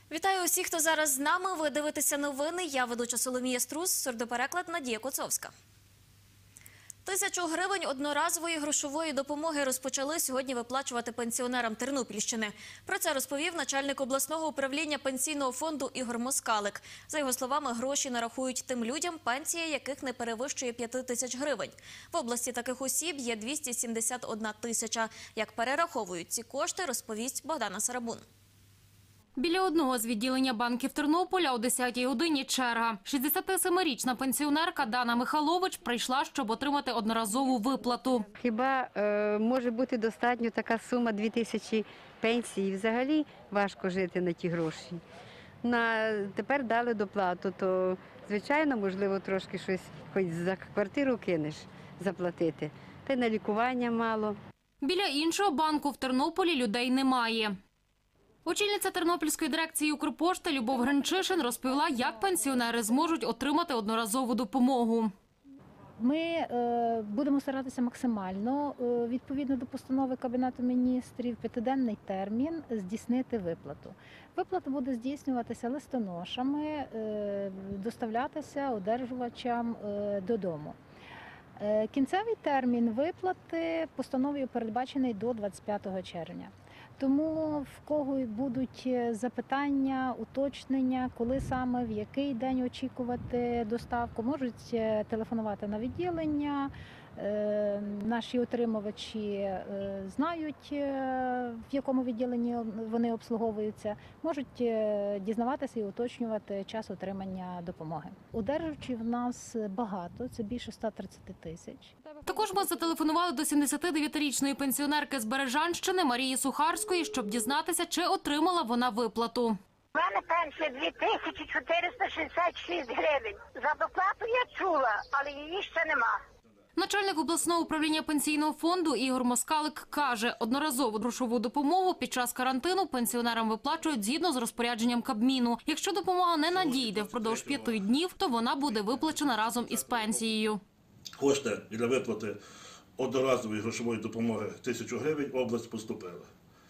Вітаю усіх, хто зараз з нами. Ви дивитеся новини. Я ведуча Соломія Струс, сурдопереклад Надія Коцовська. 1000 гривень одноразової грошової допомоги розпочали сьогодні виплачувати пенсіонерам Тернопільщини. Про це розповів начальник обласного управління пенсійного фонду Ігор Москалик. За його словами, гроші нарахують тим людям, пенсія яких не перевищує 5000 гривень. В області таких осіб є 271 тисяча. Як перераховують ці кошти, розповість Богдана Сарабун. Біля одного з відділення банків Тернополя о 10-й годині черга. 67-річна пенсіонерка Дана Михайлович прийшла, щоб отримати одноразову виплату. Хіба може бути достатньо така сума 2000 пенсії? Взагалі важко жити на ті гроші. Тепер дали доплату, то звичайно, можливо, трошки щось хоч за квартиру кинеш заплатити. Та й на лікування мало. Біля іншого банку в Тернополі людей немає. Очільниця Тернопільської дирекції Укрпошти Любов Гринчишин розповіла, як пенсіонери зможуть отримати одноразову допомогу. Ми будемо старатися максимально, відповідно до постанови Кабінету міністрів, 5-денний термін здійснити виплату. Виплата буде здійснюватися листоношами, доставлятися одержувачам додому. Кінцевий термін виплати постановою передбачений до 25 червня. Тому в кого будуть запитання, уточнення, коли саме, в який день очікувати доставку, можуть телефонувати на відділення. Наші отримувачі знають, в якому відділенні вони обслуговуються, можуть дізнаватися і уточнювати час отримання допомоги. Одержувачів в нас багато, це більше 130 тисяч. Також ми зателефонували до 79-річної пенсіонерки з Бережанщини Марії Сухарської, щоб дізнатися, чи отримала вона виплату. У мене пенсія 2466 гривень. За доплату я чула, але її ще нема. Начальник обласного управління пенсійного фонду Ігор Москалик каже, одноразову грошову допомогу під час карантину пенсіонерам виплачують згідно з розпорядженням Кабміну. Якщо допомога не надійде впродовж 5 днів, то вона буде виплачена разом із пенсією. Кошти для виплати одноразової грошової допомоги 1000 гривень область поступила.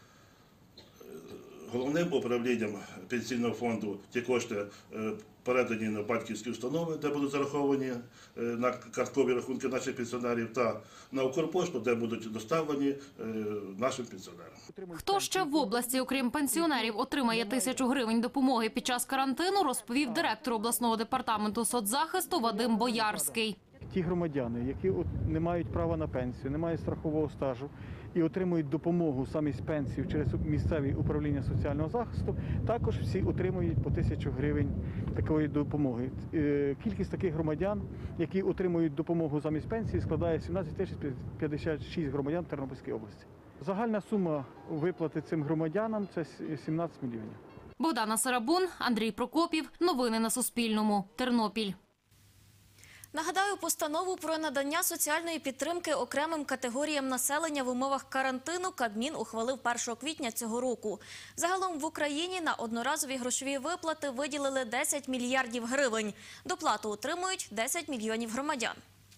Головним управлінням пенсійного фонду ті кошти передані на батьківські установи, де будуть зараховані на карткові рахунки наших пенсіонерів, та на Укрпошту, де будуть доставлені нашим пенсіонерам. Хто ще в області, окрім пенсіонерів, отримає 1000 гривень допомоги під час карантину, розповів директор обласного департаменту соцзахисту Вадим Боярський. Ті громадяни, які не мають права на пенсію, не мають страхового стажу і отримують допомогу саме з пенсії через місцеві управління соціального захисту, також всі отримують по 1000 гривень такої допомоги. Кількість таких громадян, які отримують допомогу замість пенсії, складає 17 056 громадян Тернопільської області. Загальна сума виплати цим громадянам – це 17 мільйонів. Богдана Сарабун, Андрій Прокопів. Новини на Суспільному. Тернопіль. Нагадаю, постанову про надання соціальної підтримки окремим категоріям населення в умовах карантину Кабмін ухвалив 1 квітня цього року. Загалом в Україні на одноразові грошові виплати виділили 10 мільярдів гривень. Доплату отримують 10 мільйонів громадян.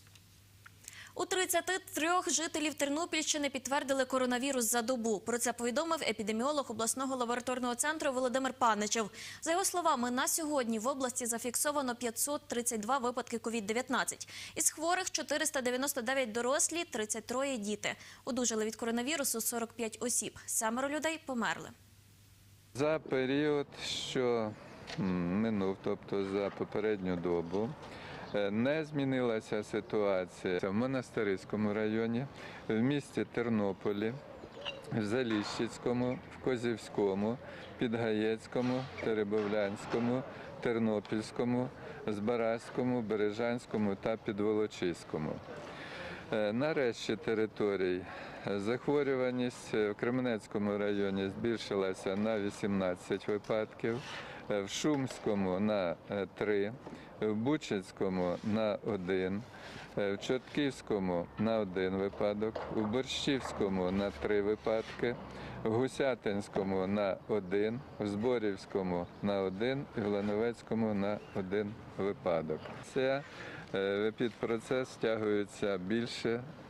У 33 жителів Тернопільщини підтвердили коронавірус за добу. Про це повідомив епідеміолог обласного лабораторного центру Володимир Паничев. За його словами, на сьогодні в області зафіксовано 532 випадки COVID-19. Із хворих 499 дорослі, 33 діти. Одужали від коронавірусу 45 осіб. 7 людей померли. За період, що минув, тобто за попередню добу, не змінилася ситуація в Монастириському районі, в місті Тернополі, в Заліщицькому, в Козівському, Підгаєцькому, Теребовлянському, Тернопільському, Збаразькому, Бережанському та Підволочиському. На решті територій захворюваність в Кременецькому районі збільшилася на 18 випадків, в Шумському – на 3, в Бучацькому – на 1, в Чортківському – на 1 випадок, у Борщівському – на 3 випадки, в Гусятинському – на 1, в Зборівському – на 1 і в Лановецькому – на 1 випадок. Це в епідпроцес стягуються більше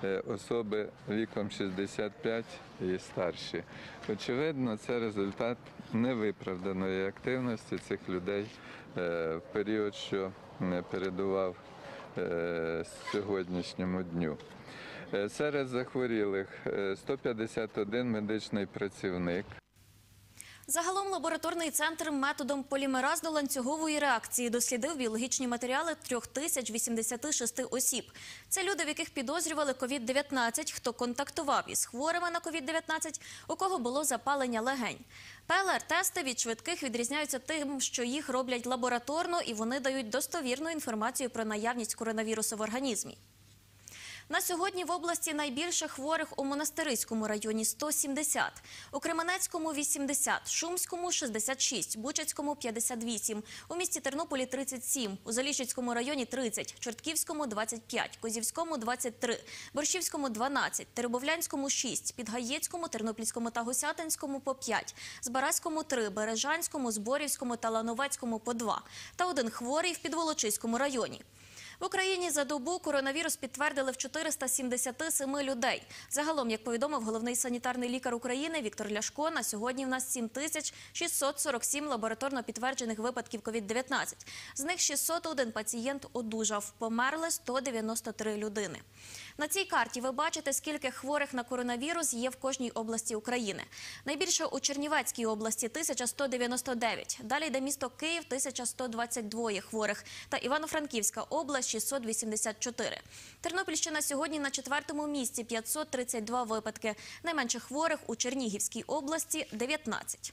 особи віком 65 і старші. Очевидно, це результат невиправданої активності цих людей в період, що передував сьогоднішньому дню. Серед захворілих 151 медичний працівник. Загалом лабораторний центр методом полімеразно-ланцюгової реакції дослідив біологічні матеріали 3086 осіб. Це люди, в яких підозрювали COVID-19, хто контактував із хворими на COVID-19, у кого було запалення легень. ПЛР-тести від швидких відрізняються тим, що їх роблять лабораторно і вони дають достовірну інформацію про наявність коронавірусу в організмі. На сьогодні в області найбільше хворих у Монастириському районі – 170, у Кременецькому – 80, Шумському – 66, Бучацькому – 58, у місті Тернополі – 37, у Заліщицькому районі – 30, Чортківському – 25, Козівському – 23, Борщівському – 12, Теребовлянському – 6, Підгаєцькому, Тернопільському та Гусятинському – по 5, Збаразькому – 3, Бережанському, Зборівському та Лановецькому – по 2 та один хворий в Підволочиському районі. В Україні за добу коронавірус підтвердили в 477 людей. Загалом, як повідомив головний санітарний лікар України Віктор Ляшко, на сьогодні в нас 7647 лабораторно підтверджених випадків COVID-19. З них 601 пацієнт одужав, померли 193 людини. На цій карті ви бачите, скільки хворих на коронавірус є в кожній області України. Найбільше у Чернівецькій області – 1199, далі йде місто Київ – 1122 хворих та Івано-Франківська область – 684. Тернопільщина сьогодні на 4-му місці – 532 випадки. Найменше хворих у Чернігівській області – 19.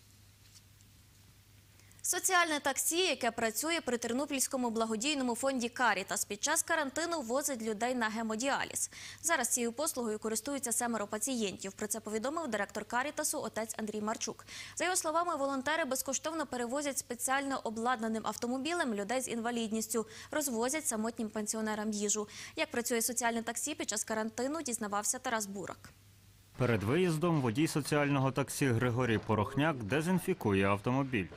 Соціальне таксі, яке працює при Тернопільському благодійному фонді «Карітас», під час карантину возить людей на гемодіаліз. Зараз цією послугою користуються 7 пацієнтів. Про це повідомив директор «Карітасу» отець Андрій Марчук. За його словами, волонтери безкоштовно перевозять спеціально обладнаним автомобілем людей з інвалідністю, розвозять самотнім пенсіонерам їжу. Як працює соціальне таксі під час карантину, дізнавався Тарас Бурак. Перед виїздом водій соціального таксі Григорій Порохняк дезінфікує автомобіль.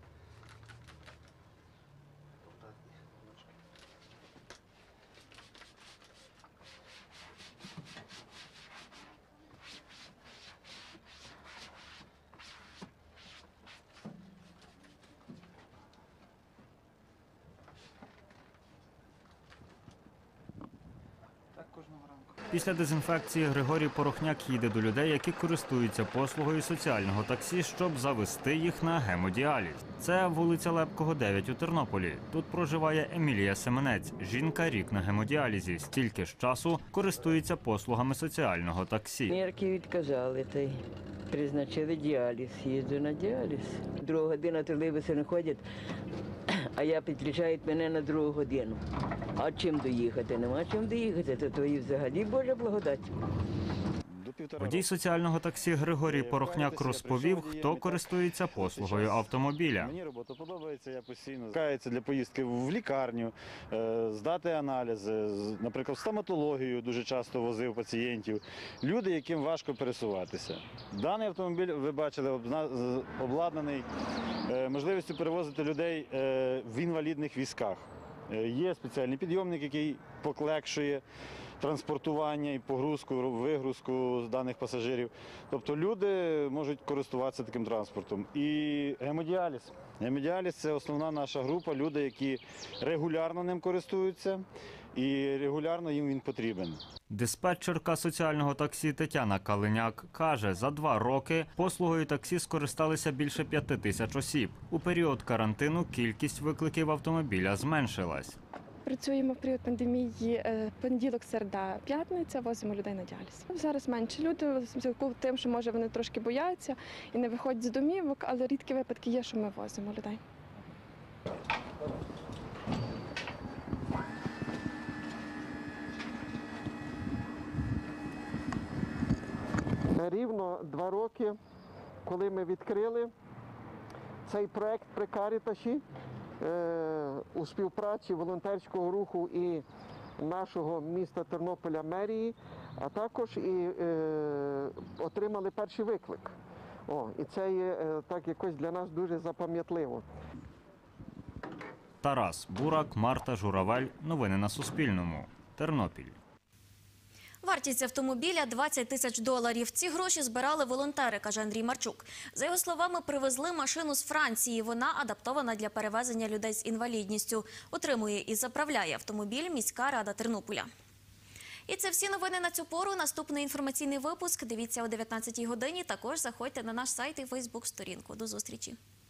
Після дезінфекції Григорій Порохняк їде до людей, які користуються послугою соціального таксі, щоб завести їх на гемодіаліз. Це вулиця Лепкого, 9 у Тернополі. Тут проживає Емілія Семенець. Жінка рік на гемодіалізі. Стільки ж часу користується послугами соціального таксі. Нирки відказали, та й призначили діаліз. Їжджу на діаліз. 2 година тролейбуси не ходять, а я підключають мене на 2 годину. А чим доїхати? Нема чим доїхати, то і взагалі Божа благодать. Водій соціального таксі Григорій Порохняк розповів, хто користується послугою автомобіля. Мені робота подобається, я постійно каюся для поїздки в лікарню, здати аналізи, наприклад, в стоматологію дуже часто возив пацієнтів, люди, яким важко пересуватися. Даний автомобіль, ви бачили, обладнаний можливістю перевозити людей в інвалідних візках. Є спеціальний підйомник, який поклегшує транспортування і погрузку, вигрузку даних пасажирів. Тобто люди можуть користуватися таким транспортом. І гемодіаліз. Гемодіаліз – це основна наша група, люди, які регулярно ним користуються і регулярно їм він потрібен. Диспетчерка соціального таксі Тетяна Калиняк каже, за 2 роки послугою таксі скористалися більше 5000 осіб. У період карантину кількість викликів автомобіля зменшилась. Працюємо в період пандемії понеділок, середа, п'ятниця, возимо людей на діаліз. Зараз менше люди, в зв'язку з тим, що може вони трошки бояться і не виходять з домівок, але рідкі випадки є, що ми возимо людей. Рівно 2 роки, коли ми відкрили цей проект при Карітасі, у співпраці волонтерського руху і нашого міста Тернополя мерії, а також і отримали перший виклик. І це є так якось для нас дуже запам'ятливо. Тарас Бурак, Марта Журавель. Новини на Суспільному. Тернопіль. Вартість автомобіля – 20 тисяч доларів. Ці гроші збирали волонтери, каже Андрій Марчук. За його словами, привезли машину з Франції. Вона адаптована для перевезення людей з інвалідністю. Утримує і заправляє автомобіль міська рада Тернополя. І це всі новини на цю пору. Наступний інформаційний випуск дивіться о 19-й годині. Також заходьте на наш сайт і фейсбук-сторінку. До зустрічі.